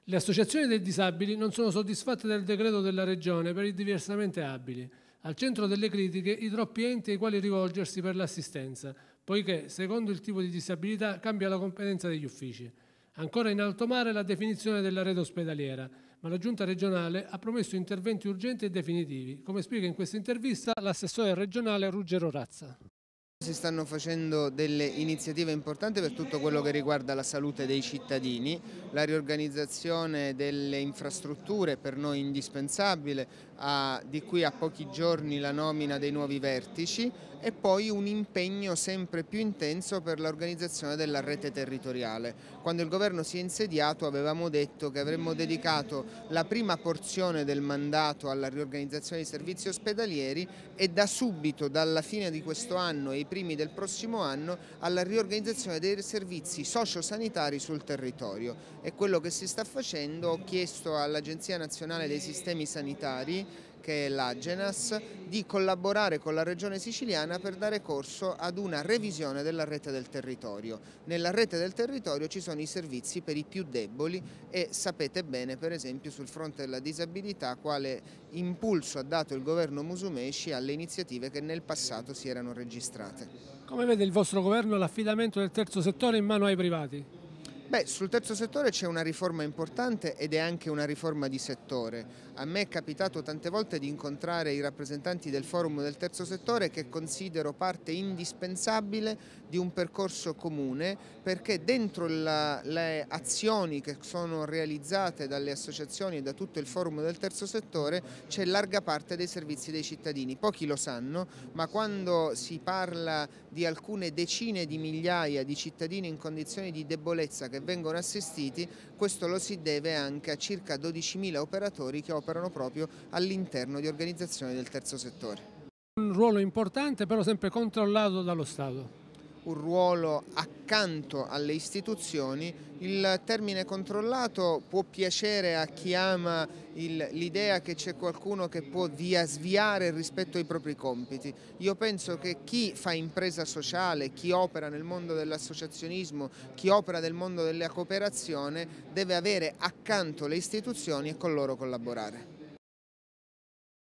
Le associazioni dei disabili non sono soddisfatte del decreto della Regione per i diversamente abili. Al centro delle critiche i troppi enti ai quali rivolgersi per l'assistenza, poiché, secondo il tipo di disabilità, cambia la competenza degli uffici. Ancora in alto mare la definizione della rete ospedaliera, ma la Giunta regionale ha promesso interventi urgenti e definitivi, come spiega in questa intervista l'assessore regionale Ruggero Razza. Si stanno facendo delle iniziative importanti per tutto quello che riguarda la salute dei cittadini, la riorganizzazione delle infrastrutture per noi indispensabile, di qui a pochi giorni la nomina dei nuovi vertici e poi un impegno sempre più intenso per l'organizzazione della rete territoriale. Quando il governo si è insediato avevamo detto che avremmo dedicato la prima porzione del mandato alla riorganizzazione dei servizi ospedalieri e da subito, dalla fine di questo anno e i primi del prossimo anno, alla riorganizzazione dei servizi sociosanitari sul territorio. È quello che si sta facendo. Ho chiesto all'Agenzia Nazionale dei Sistemi Sanitari, che è l'Agenas, di collaborare con la Regione Siciliana per dare corso ad una revisione della rete del territorio. Nella rete del territorio ci sono i servizi per i più deboli e sapete bene, per esempio, sul fronte della disabilità, quale impulso ha dato il governo Musumeci alle iniziative che nel passato si erano registrate. Come vede il vostro governo l'affidamento del terzo settore in mano ai privati? Sul terzo settore c'è una riforma importante ed è anche una riforma di settore. A me è capitato tante volte di incontrare i rappresentanti del forum del terzo settore, che considero parte indispensabile di un percorso comune, perché dentro le azioni che sono realizzate dalle associazioni e da tutto il forum del terzo settore c'è larga parte dei servizi dei cittadini. Pochi lo sanno, ma quando si parla di alcune decine di migliaia di cittadini in condizioni di debolezza che vengono assistiti, questo lo si deve anche a circa 12.000 operatori che operano proprio all'interno di organizzazioni del terzo settore. Un ruolo importante, però sempre controllato dallo Stato. Un ruolo accanto alle istituzioni. Il termine controllato può piacere a chi ama l'idea che c'è qualcuno che può sviare rispetto ai propri compiti. Io penso che chi fa impresa sociale, chi opera nel mondo dell'associazionismo, chi opera nel mondo della cooperazione deve avere accanto le istituzioni e con loro collaborare.